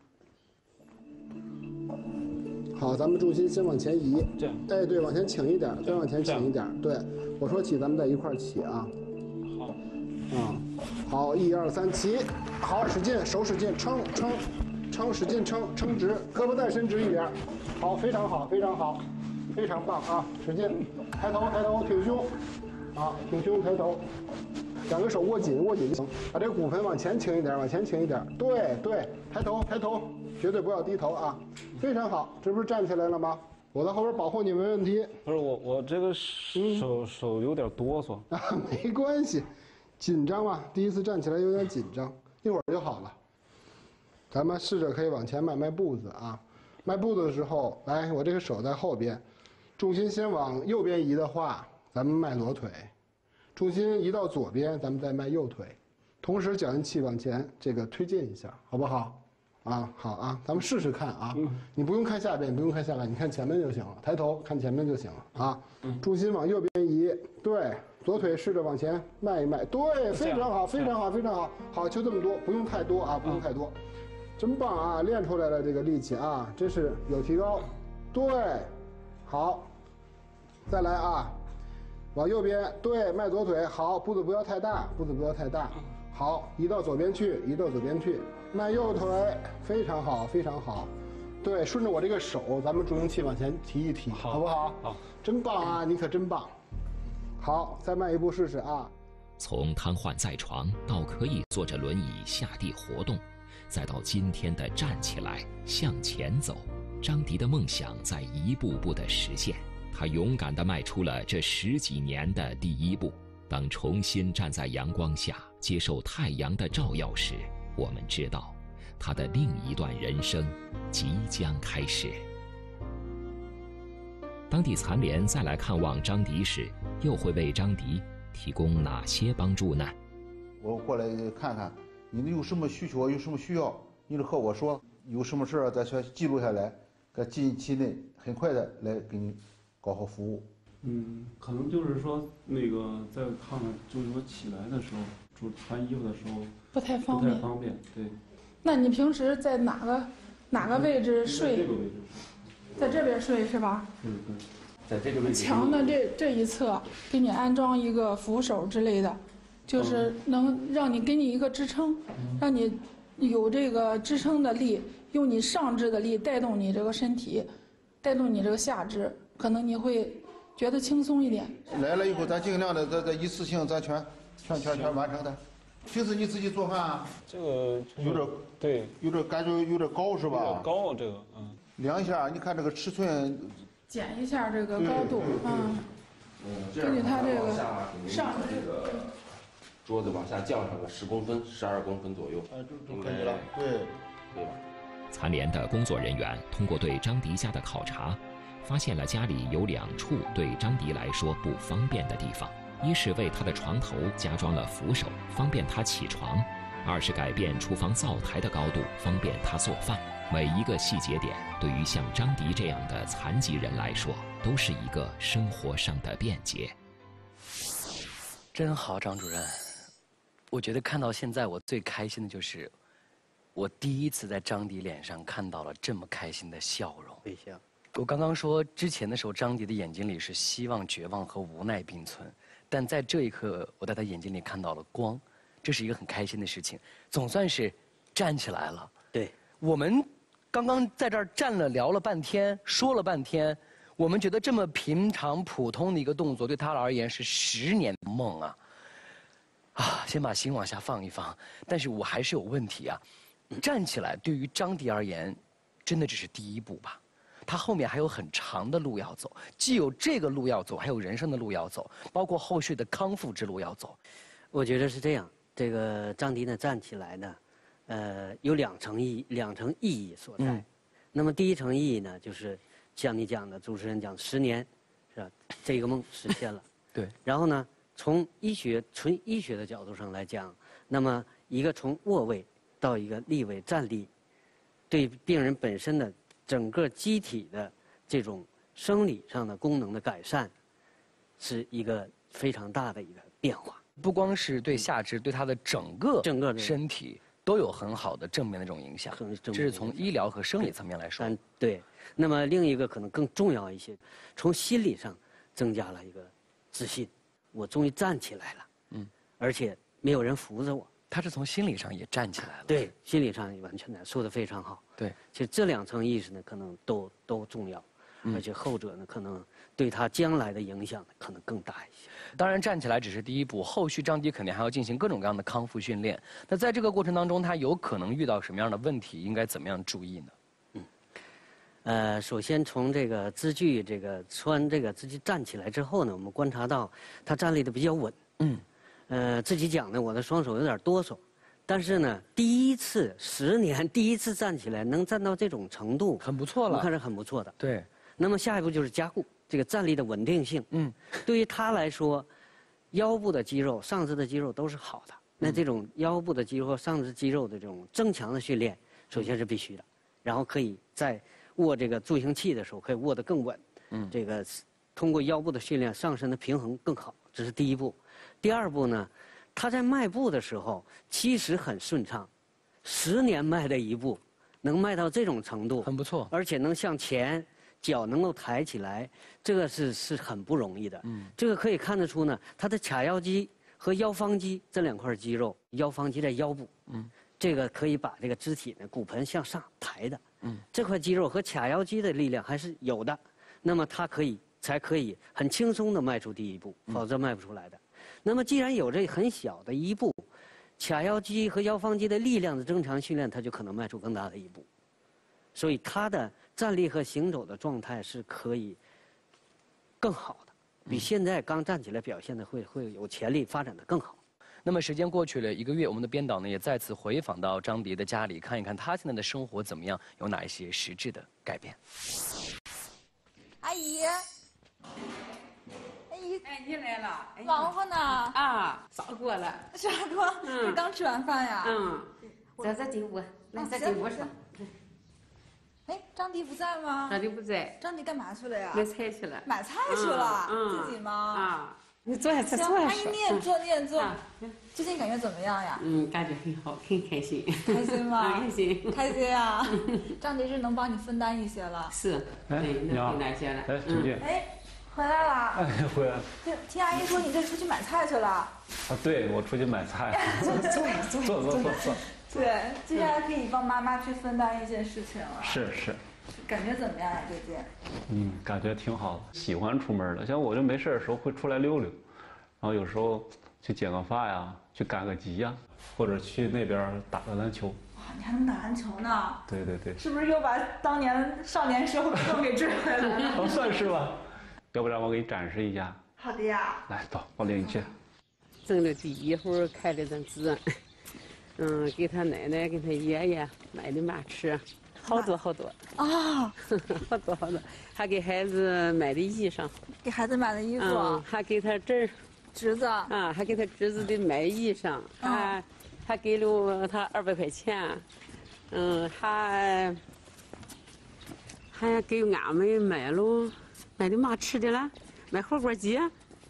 Speaker 12: 好，咱们重心先往前移，
Speaker 2: 这样。
Speaker 12: 哎，对，往前倾一点，再往前倾一点。对，我说起，咱们再一块儿起啊！
Speaker 2: 好。
Speaker 12: 好，1、2、3，起！好，使劲，手使劲，撑，使劲撑直，胳膊再伸直一点。好，非常好，非常好，非常棒啊！使劲，抬头，挺胸，啊，挺胸，抬头。2个手握紧就行，把这个骨盆往前倾一点，对，抬头，绝对不要低头啊，非常好，这不是站起来了吗？我在后边保护你没问题。
Speaker 2: 不是我这个手有点哆嗦
Speaker 12: 啊，没关系，紧张嘛，第一次站起来有点紧张，一会儿就好了。咱们试着可以往前迈步子啊，迈步子的时候，来，我这个手在后边，重心先往右边移的话，咱们迈左腿。重心移到左边，咱们再迈右腿，同时矫形器往前这个推进一下，好不好？啊，好啊，咱们试试看啊。你不用看下边，不用看下边，你看前面就行了。抬头看前面就行了啊。重心往右边移，对，左腿试着往前迈一迈，对，非常好，非常好，非常好。好，就这么多，不用太多啊，不用太多，真棒啊！练出来了这个力气啊，真是有提高。对，好，再来啊。往右边，对，迈左腿，好，步子不要太大，好，移到左边去，迈右腿，非常好，非常好，对，顺着我这个手，咱们助行器往前提一提，好不好？好，真棒啊，你可真棒。好，再迈一步试试啊。
Speaker 1: 从瘫痪在床到可以坐着轮椅下地活动，再到今天的站起来向前走，张迪的梦想在一步步的实现。他勇敢地迈出了这10几年的第一步。当重新站在阳光下，接受太阳的照耀时，我们知道，他的另一段人生即将开始。当地残联再来看望张迪时，又会为张迪提供哪些帮助呢？
Speaker 11: 我过来看看，你有什么需求，有什么需要，你就和我说，有什么事儿咱先记录下来，在近期内很快的来给你搞好服务。
Speaker 2: 可能就是说那个在炕上，就是说起来的时候，就穿衣服的时候
Speaker 13: 不太方便。
Speaker 2: 对。
Speaker 13: 那你平时在哪个位置睡？
Speaker 2: 这个位置。
Speaker 13: 在这边睡是吧？
Speaker 2: 在这个位置。
Speaker 13: 墙的这一侧给你安装一个扶手之类的，就是能让你给你一个支撑，让你有这个支撑的力，用你上肢的力带动你这个身体，带动你这个下肢，可能你会觉得轻松一点。
Speaker 11: 来了以后，咱尽量的在一次性咱全完成它。平时你自己做饭啊？
Speaker 2: 这个
Speaker 11: 有点
Speaker 2: 对，
Speaker 11: 有点感觉有点高是吧？
Speaker 2: 有点高这个
Speaker 11: 量一下，你看这个尺寸。
Speaker 13: 减一下这个高度根据它这个上
Speaker 14: 这个桌子往下降上个10公分、12公分左右，
Speaker 11: 就可以了。对
Speaker 14: 吧？
Speaker 1: 残联的工作人员通过对张迪家的考察，发现了家里有2处对张迪来说不方便的地方：一是为他的床头加装了扶手，方便他起床；二是改变厨房灶台的高度，方便他做饭。每一个细节点，对于像张迪这样的残疾人来说，都是一个生活上的便捷。
Speaker 6: 真好，张主任。我觉得看到现在，我最开心的就是，我第一次在张迪脸上看到了这么开心的笑容。
Speaker 7: 微笑。
Speaker 6: 我刚刚说之前的时候，张迪的眼睛里是希望、绝望和无奈并存，但在这一刻，我在他眼睛里看到了光。 这是一个很开心的事情，总算是站起来了。
Speaker 7: 对，
Speaker 6: 我们刚刚在这儿站了聊了半天，说了半天，我们觉得这么平常普通的一个动作，对他而言是10年的梦啊！啊，先把心往下放一放。但是我还是有问题啊，站起来对于张迪而言，真的只是第一步吧？他后面还有很长的路要走，既有这个路要走，还有人生的路要走，包括后续的康复之路要走。
Speaker 7: 我觉得是这样，这个张迪呢站起来呢，有两层意义所在。那么第一层意义呢，就是像你讲的，主持人讲10年，是吧？这个梦实现了。
Speaker 6: 对。
Speaker 7: 然后呢，从纯医学的角度上来讲，那么一个从卧位到一个立位站立，对病人本身的整个机体的这种生理上的功能的改善，是一个非常大的一个变化。
Speaker 6: 不光是对下肢，对他的整个身体都有很好的正面的这种影响。这是从医疗和生理层面来说。
Speaker 7: 对。那么另一个可能更重要一些，从心理上增加了一个自信，我终于站起来了。而且没有人扶着我。
Speaker 6: 他是从心理上也站起来了。
Speaker 7: 对，心理上也完全的说得非常好。
Speaker 6: 对，
Speaker 7: 其实这2层意识呢，可能都重要，而且后者呢，可能对他将来的影响可能更大一些。
Speaker 6: 当然，站起来只是第一步，后续张迪肯定还要进行各种各样的康复训练。那在这个过程当中，他有可能遇到什么样的问题？应该怎么样注意
Speaker 7: 呢？首先从这个支具穿这个支具站起来之后呢，我们观察到他站立的比较稳。自己讲呢，我的双手有点哆嗦，但是呢，第一次10年第一次站起来能站到这种程度，
Speaker 6: 很不错了，
Speaker 7: 我看是很不错的。
Speaker 6: 对。
Speaker 7: 那么下一步就是加固这个站立的稳定性。对于他来说，腰部的肌肉、上肢的肌肉都是好的。那这种腰部的肌肉和上肢肌肉的这种增强的训练，首先是必须的，然后可以在握这个助行器的时候可以握得更稳。这个通过腰部的训练，上身的平衡更好，这是第一步。第二步呢，他在迈步的时候其实很顺畅，10年迈的一步，能迈到这种程度，
Speaker 6: 很不错，
Speaker 7: 而且能向前，脚能够抬起来，这个是很不容易的。这个可以看得出呢，他的髂腰肌和腰方肌这2块肌肉，腰方肌在腰部，这个可以把这个肢体呢骨盆向上抬的，这块肌肉和髂腰肌的力量还是有的，那么他才可以很轻松地迈出第一步，否则迈不出来的。那么既然有这很小的一步，髂腰肌和腰方肌的力量的增强训练，他就可能迈出更大的一步。所以他的站立和行走的状态是可以更好的，比现在刚站起来表现的会有潜力发展的更好。
Speaker 6: 那么时间过去了1个月，我们的编导呢也再次回访到张迪的家里，看一看他现在的生活怎么样，有哪一些实质的改变。
Speaker 3: 阿姨。
Speaker 15: 哎，你来了，
Speaker 3: 忙活呢？
Speaker 15: 啊，啥过了？
Speaker 3: 啥过？是刚吃完饭呀？
Speaker 15: 这进屋，来，咱进屋说。
Speaker 3: 哎，张迪不在吗？
Speaker 15: 张迪不在。
Speaker 3: 张迪干嘛去了呀？
Speaker 15: 买菜去了。
Speaker 3: 买菜去了？自己吗？
Speaker 15: 啊，你坐下，坐下。
Speaker 3: 阿姨，你也坐，你也坐。最近感觉怎么样呀？
Speaker 15: 感觉很好，很开心。
Speaker 3: 开心吗？
Speaker 15: 开心。
Speaker 3: 开心啊！张迪是能帮你分担一些了。
Speaker 15: 是，对，能分担些了。
Speaker 2: 哎，九姐。
Speaker 3: 哎。回来了，
Speaker 2: 哎，回来了。
Speaker 3: 听阿姨说你这出去买菜去了。啊，
Speaker 2: 对，我出去买菜。坐。
Speaker 3: 对，接下来可以帮妈妈去分担一些事情了。
Speaker 2: 是。
Speaker 3: 感觉怎么样呀，最近？
Speaker 2: 感觉挺好的，喜欢出门的。像我就没事的时候会出来溜溜，然后有时候去剪个发呀，去赶个集呀，或者去那边打个篮球。
Speaker 3: 哇，你还能打篮球呢？
Speaker 2: 对。
Speaker 3: 是不是又把当年少年时候都给追回来了？
Speaker 2: 算是吧。要不然我给你展示一下。
Speaker 3: 好的呀。
Speaker 2: 来，走，我领你去。
Speaker 15: 挣了第一会儿开了张纸，给他奶奶给他爷爷买的马吃，好多
Speaker 3: 啊，
Speaker 15: 好多，还给孩子买的衣裳，
Speaker 3: 给孩子买的衣服，
Speaker 15: 还给他
Speaker 3: 侄子
Speaker 15: 啊，还给他侄子的买衣裳，还给了他200块钱，还给俺们买的嘛吃的了，买火锅鸡。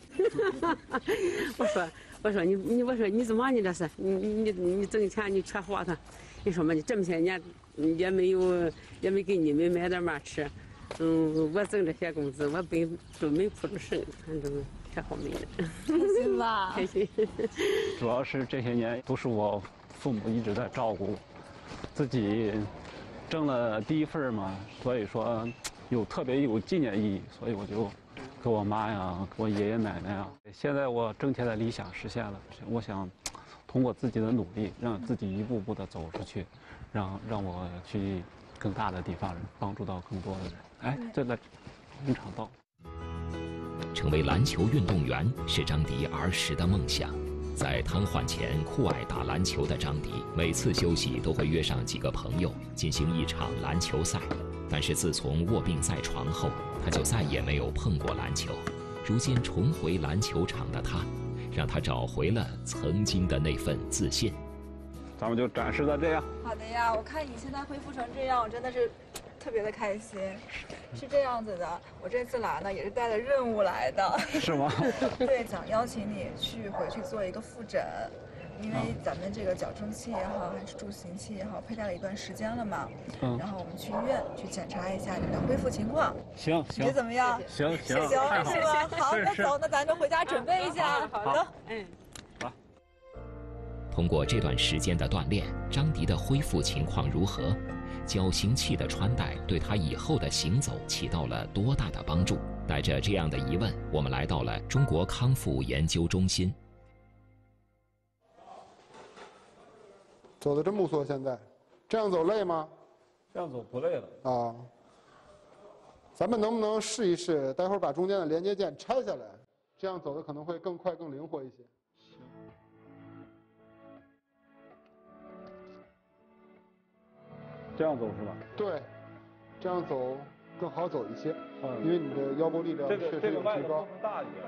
Speaker 15: 我说你怎么你这是你挣钱你缺花他，你说嘛你这么些年也没给你们买点嘛吃，我挣这些工资我都没铺出事，反正可好美了，
Speaker 3: 开心吧？
Speaker 15: 开心。
Speaker 2: 主要是这些年都是我父母一直在照顾，自己挣了第一份嘛，所以说特别有纪念意义，所以我就给我妈呀，给我爷爷奶奶呀。现在我挣钱的理想实现了，我想通过自己的努力，让自己一步步的走出去，让我去更大的地方，帮助到更多的人。哎，这个工厂到。
Speaker 1: 成为篮球运动员是张迪儿时的梦想。在瘫痪前酷爱打篮球的张迪，每次休息都会约上几个朋友进行一场篮球赛。但是自从卧病在床后，他就再也没有碰过篮球。如今重回篮球场的他，让他找回了曾经的那份自信。
Speaker 2: 咱们就展示到这样。
Speaker 3: 好的呀，我看你现在恢复成这样，我真的是特别的开心。是这样子的，我这次来呢也是带着任务来的。
Speaker 2: 是吗？
Speaker 3: 对，想邀请你回去做一个复诊，因为咱们这个矫正器也好，还是助行器也好，佩戴了一段时间了嘛。然后我们去医院去检查一下你的恢复情况。
Speaker 2: 行，
Speaker 3: 你觉得怎么样？
Speaker 2: 行，
Speaker 3: 是吧？好，那走，那咱就回家准备一下。
Speaker 15: 好的，
Speaker 1: 好。通过这段时间的锻炼，张迪的恢复情况如何？矫形器的穿戴对他以后的行走起到了多大的帮助？带着这样的疑问，我们来到了中国康复研究中心。
Speaker 12: 走得真不错，现在，这样走累吗？
Speaker 2: 这样走不累了
Speaker 12: 啊。咱们能不能试一试？待会儿把中间的连接件拆下来，这样走的可能会更快、更灵活一些。
Speaker 2: 这样走是吧？
Speaker 12: 对，这样走更好走一些，因为你的腰部力量确实有提高。
Speaker 2: 这个外头更大一点。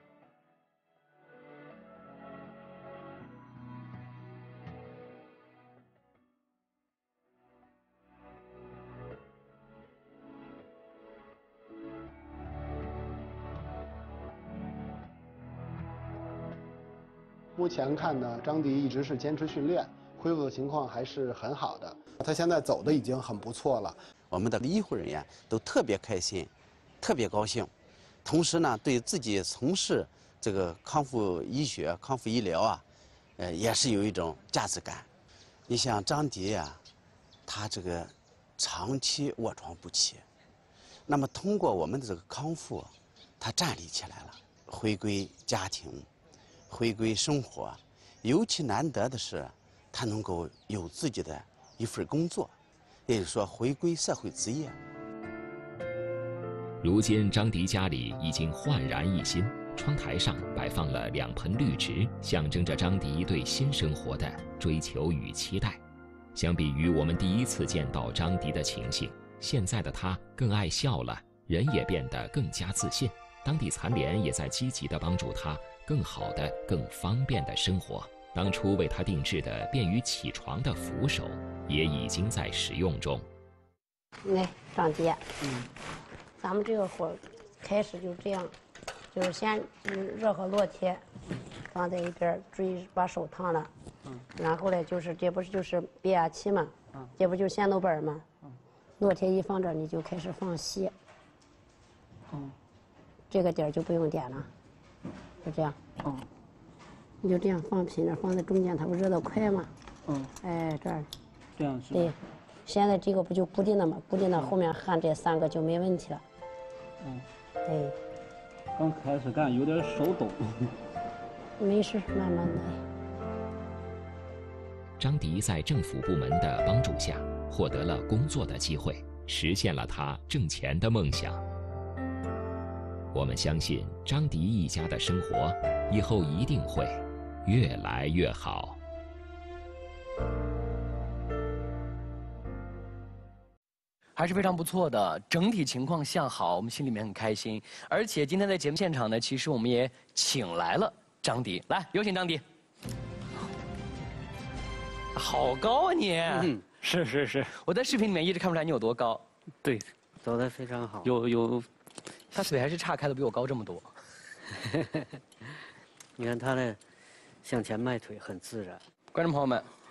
Speaker 12: 目前看呢，张迪一直是坚持训练，恢复的情况还是很好的。他现在走的已经很不错了。
Speaker 16: 我们的医护人员都特别开心，特别高兴，同时呢，对自己从事这个康复医学、康复医疗啊，也是有一种价值感。你像张迪呀，他这个长期卧床不起，那么通过我们的这个康复，他站立起来了，回归家庭，回归生活。尤其难得的是，他能够有自己的一份工作，也就是说回归社会职业。
Speaker 1: 如今张迪家里已经焕然一新，窗台上摆放了2盆绿植，象征着张迪对新生活的追求与期待。相比于我们第一次见到张迪的情形，现在的他更爱笑了，人也变得更加自信。当地残联也在积极地帮助他更好的、更方便的生活。当初为他定制的便于起床的扶手，也已经在使用中。
Speaker 4: 来，张迪，咱们这个活开始就这样，就是先热和烙铁放在一边，注意把手烫了。然后呢，就是这不是就是变压器嘛，这不就是线头板嘛，烙铁一放这儿，你就开始放锡。这个点就不用点了，就这样。你就这样放平着，放在中间，它不热得快吗？哎，这儿。
Speaker 2: 这样是。
Speaker 4: 对，现在这个不就固定了吗？固定了，后面焊这3个就没问题了。对。
Speaker 2: 刚开始干有点手抖。
Speaker 4: 没事，慢慢来。
Speaker 1: 张迪在政府部门的帮助下，获得了工作的机会，实现了他挣钱的梦想。我们相信张迪一家的生活以后一定会越来越好。
Speaker 6: 还是非常不错的，整体情况向好，我们心里面很开心。而且今天在节目现场呢，其实我们也请来了张迪，来有请张迪。好高啊你！
Speaker 2: 是，
Speaker 6: 我在视频里面一直看不出来你有多高。
Speaker 7: 对，走得非常好。
Speaker 6: 有，他腿还是岔开的比我高这么多。
Speaker 7: 你看他的向前迈腿很自然。
Speaker 6: 观众朋友们，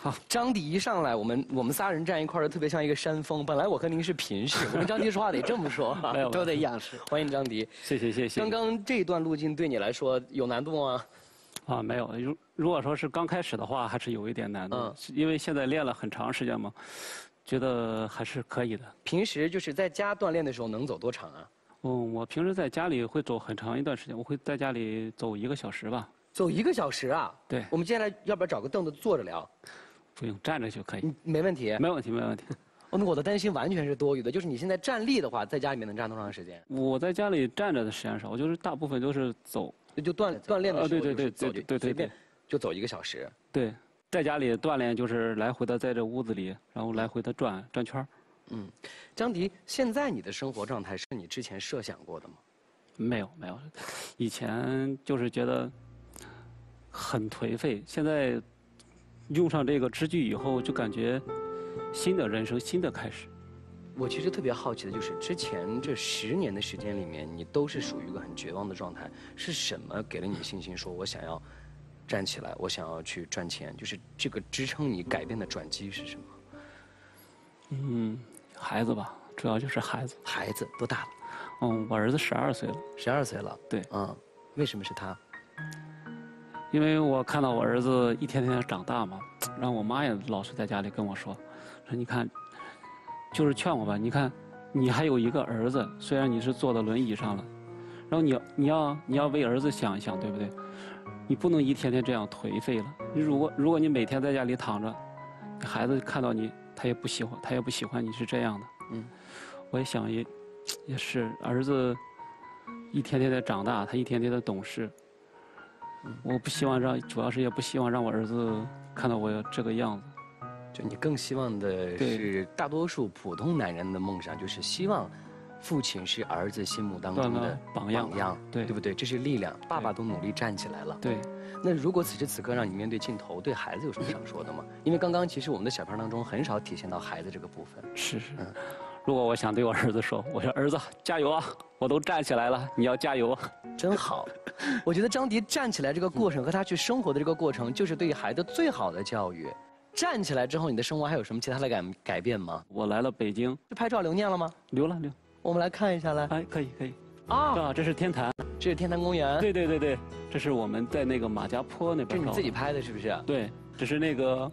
Speaker 6: 好，张迪一上来，我们仨人站一块儿，特别像一个山峰。本来我和您是平视，我跟张迪说话得这么说，
Speaker 7: 都得仰视。
Speaker 6: 欢迎张迪，
Speaker 17: 谢谢。
Speaker 6: 刚刚这段路径对你来说有难度吗？
Speaker 17: 啊，没有。如果说是刚开始的话，还是有一点难度，因为现在练了很长时间嘛，觉得还是可以的。
Speaker 6: 平时就是在家锻炼的时候能走多长啊？
Speaker 17: 我平时在家里会走很长一段时间，我会在家里走1个小时吧。
Speaker 6: 走1个小时啊？
Speaker 17: 对。
Speaker 6: 我们接下来要不要找个凳子坐着聊？
Speaker 17: 不用，站着就可以。
Speaker 6: 没问题。
Speaker 17: 没问题。
Speaker 6: 那我的担心完全是多余的，就是你现在站立的话，在家里面能站多长时间？
Speaker 17: 我在家里站着的时间少，我就是大部分都是走。
Speaker 6: 就锻炼的时候，
Speaker 17: 对，
Speaker 6: 随便就走1个小时。
Speaker 17: 对，在家里锻炼就是来回的在这屋子里，然后来回的转圈。
Speaker 6: 张迪，现在你的生活状态是你之前设想过的吗？
Speaker 17: 没有，以前就是觉得很颓废，现在用上这个支具以后，就感觉新的人生，新的开始。
Speaker 6: 我其实特别好奇的就是，之前这10年的时间里面，你都是属于一个很绝望的状态，是什么给了你信心，说我想要站起来，我想要去赚钱？就是这个支撑你改变的转机是什么？
Speaker 17: 孩子吧，主要就是孩子。
Speaker 6: 孩子多大了？
Speaker 17: 我儿子12岁了。
Speaker 6: 12岁了？
Speaker 17: 对。
Speaker 6: 为什么是他？
Speaker 17: 因为我看到我儿子一天天长大嘛，然后我妈也老是在家里跟我说你看，就是劝我吧，你看，你还有一个儿子，虽然你是坐在轮椅上了，然后你要为儿子想一想，对不对？你不能一天天这样颓废了。你如果你每天在家里躺着，孩子看到你，他也不喜欢你是这样的。我也想也是，儿子一天天的长大，他一天天的懂事。我不希望主要是也不希望让我儿子看到我这个样子。
Speaker 6: 就你更希望的是大多数普通男人的梦想，就是希望父亲是儿子心目当中的榜样，对不对？这是力量，爸爸都努力站起来了。
Speaker 17: 对。
Speaker 6: 那如果此时此刻让你面对镜头，对孩子有什么想说的吗？因为刚刚其实我们的小片当中很少体现到孩子这个部分。
Speaker 17: 是。如果我想对我儿子说，我说儿子加油啊，我都站起来了，你要加油啊。
Speaker 6: 真好。我觉得张迪站起来这个过程和他去生活的这个过程，就是对于孩子最好的教育。站起来之后，你的生活还有什么其他的改变吗？
Speaker 17: 我来了北京，
Speaker 6: 这拍照留念了吗？
Speaker 17: 留了。
Speaker 6: 我们来看一下来。
Speaker 17: 可以。这是天坛，
Speaker 6: 这是天坛公园。
Speaker 17: 对，这是我们在那个马家坡那边。
Speaker 6: 这是你自己拍的，是不是？
Speaker 17: 对，这是那个，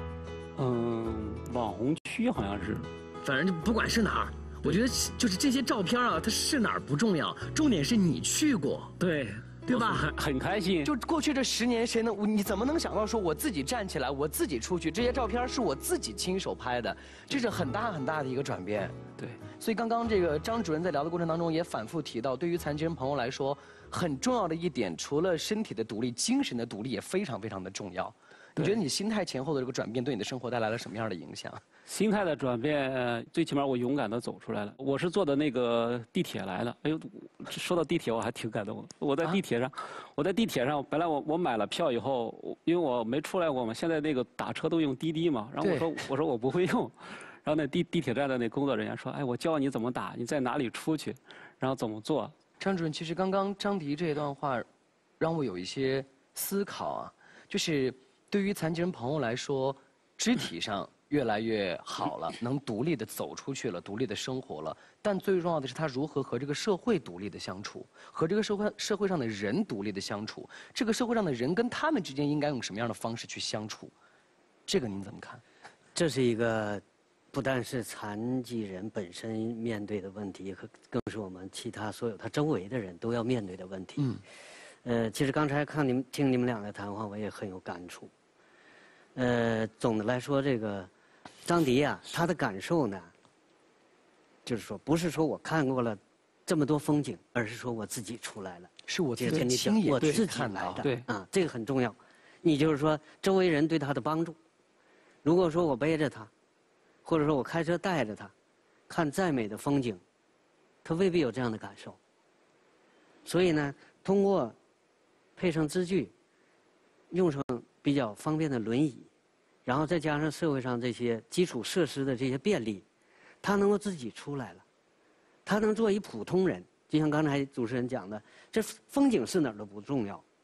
Speaker 17: 网红区好像是。
Speaker 6: 反正就不管是哪儿，我觉得就是这些照片啊，它是哪儿不重要，重点是你去过。对吧？
Speaker 17: 很开心。
Speaker 6: 就过去这10年，你怎么能想到说我自己站起来，我自己出去？这些照片是我自己亲手拍的，这是很大的一个转变。
Speaker 17: 对。
Speaker 6: 所以刚刚这个张主任在聊的过程当中也反复提到，对于残疾人朋友来说，很重要的一点，除了身体的独立，精神的独立也非常的重要。你觉得你心态前后的这个转变对你的生活带来了什么样的影响？
Speaker 17: 心态的转变，最起码我勇敢地走出来了。我是坐的那个地铁来的。哎呦，说到地铁我还挺感动的。我在地铁上，本来我买了票以后，因为我没出来过嘛，现在那个打车都用滴滴嘛。然后我说我不会用，然后那地铁站的那工作人员说，哎，我教你怎么打，你在哪里出去，然后怎么做。
Speaker 6: 张主任，其实刚刚张迪这段话，让我有一些思考啊，就是对于残疾人朋友来说，肢体上越来越好了，能独立的走出去了，独立的生活了。但最重要的是，他如何和这个社会独立的相处，和这个社会上的人独立的相处。这个社会上的人跟他们之间应该用什么样的方式去相处？这个您怎么看？
Speaker 7: 这是一个不但是残疾人本身面对的问题，更是我们其他所有他周围的人都要面对的问题。其实刚才听你们两个谈话，我也很有感触。总的来说，这个张迪啊，他的感受呢，就是说，不是说我看过了这么多风景，而是说我自己出来了，
Speaker 6: 是我自己亲眼
Speaker 7: 我自己来的。对啊，这个很重要。你就是说，周围人对他的帮助。如果说我背着他，或者说我开车带着他，看再美的风景，他未必有这样的感受。所以呢，通过配上支具，用上比较方便的轮椅，然后再加上社会上这些基础设施的这些便利，他能够自己出来了，他能做一普通人。就像刚才主持人讲的，这风景是哪儿都不重要，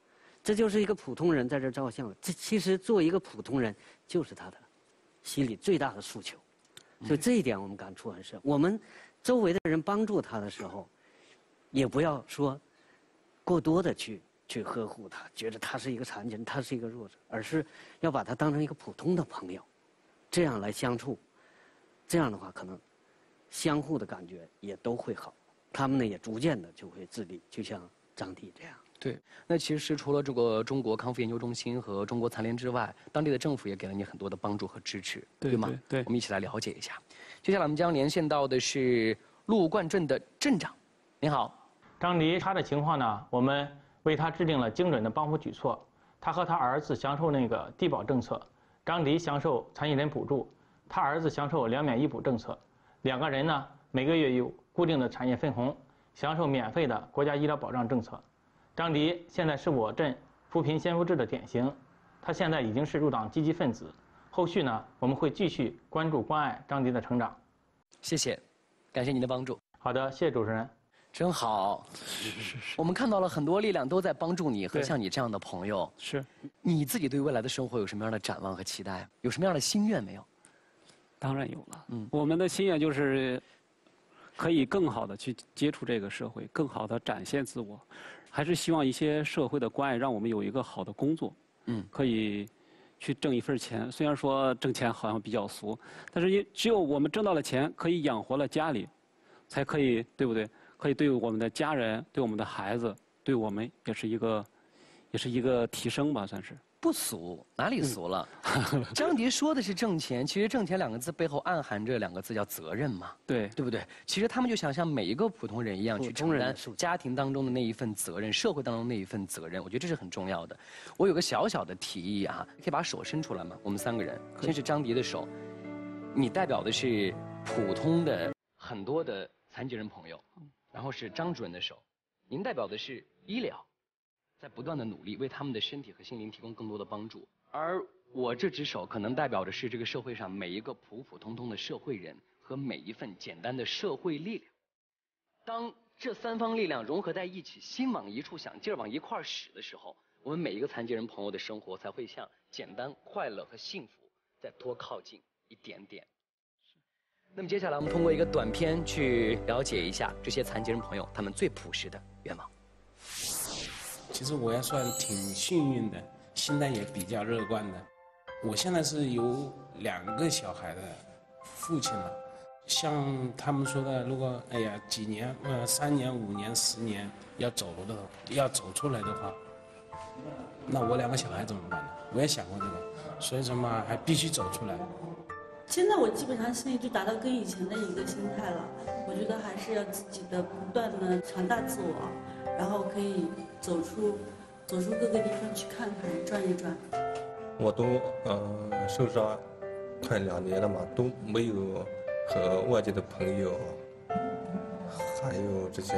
Speaker 7: 这就是一个普通人在这照相。这其实做一个普通人，就是他的心里最大的诉求。所以这一点我们感触很深。我们周围的人帮助他的时候，也不要说过多的去呵护他，觉得他是一个残疾人，他是一个弱者，而是要把他当成一个普通的朋友，这样来相处。这样的话，可能相互的感觉也都会好。他们呢也逐渐的就会自立，就像张迪这样。
Speaker 6: 对，那其实除了这个中国康复研究中心和中国残联之外，当地的政府也给了你很多的帮助和支持，对吗？对，我们一起来了解一下。接下来我们将连线到的是陆冠镇的镇长，您好。
Speaker 18: 张迪他的情况呢，我们为他制定了精准的帮扶举措。他和他儿子享受那个低保政策，张迪享受残疾人补助，他儿子享受2免1补政策。2个人呢，每个月有固定的产业分红，享受免费的国家医疗保障政策。张迪现在是我镇扶贫先扶志的典型，他现在已经是入党积极分子。后续呢，我们会继续关注关爱张迪的成长。
Speaker 6: 谢谢，感谢您的帮助。
Speaker 18: 好的，谢谢主持人。
Speaker 6: 真好，我们看到了很多力量都在帮助你和像你这样的朋友。
Speaker 17: 是，
Speaker 6: 你自己对未来的生活有什么样的展望和期待？有什么样的心愿没有？
Speaker 17: 当然有了。我们的心愿就是可以更好的去接触这个社会，更好的展现自我。还是希望一些社会的关爱，让我们有一个好的工作，可以去挣一份钱。虽然说挣钱好像比较俗，但是只有我们挣到了钱，可以养活了家里，才可以，对不对？可以对我们的家人、对我们的孩子、对我们也是一个提升吧，算是。
Speaker 6: 不俗，哪里俗了？张迪说的是挣钱，其实挣钱2个字背后暗含着2个字叫责任嘛，对不对？其实他们就想像每一个普通人一样去承担家庭当中的那一份责任，社会当中那一份责任，我觉得这是很重要的。我有个小小的提议啊，可以把手伸出来吗？我们3个人，先是张迪的手，你代表的是普通的很多的残疾人朋友，然后是张主任的手，您代表的是医疗。在不断的努力，为他们的身体和心灵提供更多的帮助。而我这只手可能代表的是这个社会上每一个普普通通的社会人和每一份简单的社会力量。当这3方力量融合在一起，心往一处想，劲儿往一块儿使的时候，我们每一个残疾人朋友的生活才会向简单、快乐和幸福再多靠近一点点。那么接下来我们通过一个短片去了解一下这些残疾人朋友他们最朴实的愿望。
Speaker 19: 其实我也算挺幸运的，心态也比较乐观的。我现在是有2个小孩的父亲了，像他们说的，如果几年3年5年10年要走出来的话，那我2个小孩怎么办呢？我也想过这个，所以说嘛，还必须走出来。
Speaker 20: 现在我基本上心里就达到跟以前的一个心态了，我觉得还是要自己的不断的强大自我，然后可以走出各个地方去看看转一转。
Speaker 21: 我都受伤快2年了嘛，都没有和外界的朋友，还有这些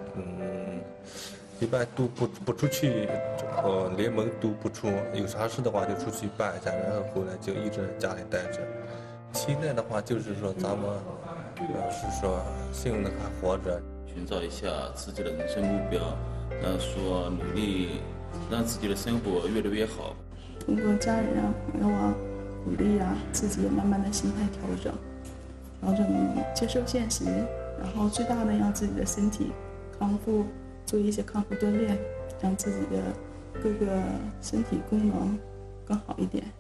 Speaker 21: 一般都不出去，连门都不出，有啥事的话就出去办一下，然后回来就一直在家里待着。现在的话就是说咱们是说幸运的还活着，
Speaker 22: 寻找一下自己的人生目标，说努力让自己的生活越来越好。
Speaker 23: 通过家人啊、朋友啊鼓励啊，自己也慢慢的心态调整接受现实，然后最大的让自己的身体康复，做一些康复锻炼，让自己的各个身体功能更好一点。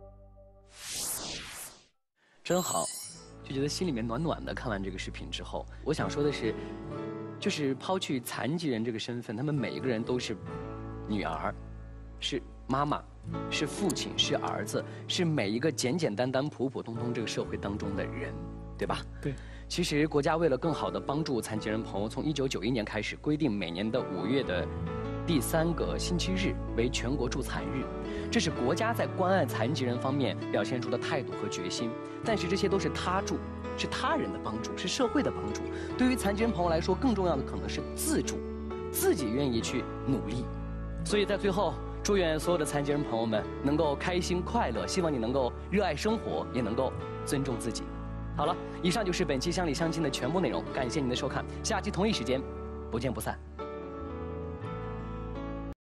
Speaker 6: 真好，就觉得心里面暖暖的。看完这个视频之后，我想说的是，就是抛去残疾人这个身份，他们每一个人都是女儿，是妈妈，是父亲，是儿子，是每一个简简单单、普普通通这个社会当中的人，对吧？对。其实国家为了更好的帮助残疾人朋友，从1991年开始规定每年的5月的第3个星期日为全国助残日，这是国家在关爱残疾人方面表现出的态度和决心。但是这些都是他助，是他人的帮助，是社会的帮助。对于残疾人朋友来说，更重要的可能是自助，自己愿意去努力。所以在最后，祝愿所有的残疾人朋友们能够开心快乐，希望你能够热爱生活，也能够尊重自己。好了，以上就是本期乡里乡亲的全部内容，感谢您的收看，下期同一时间不见不散。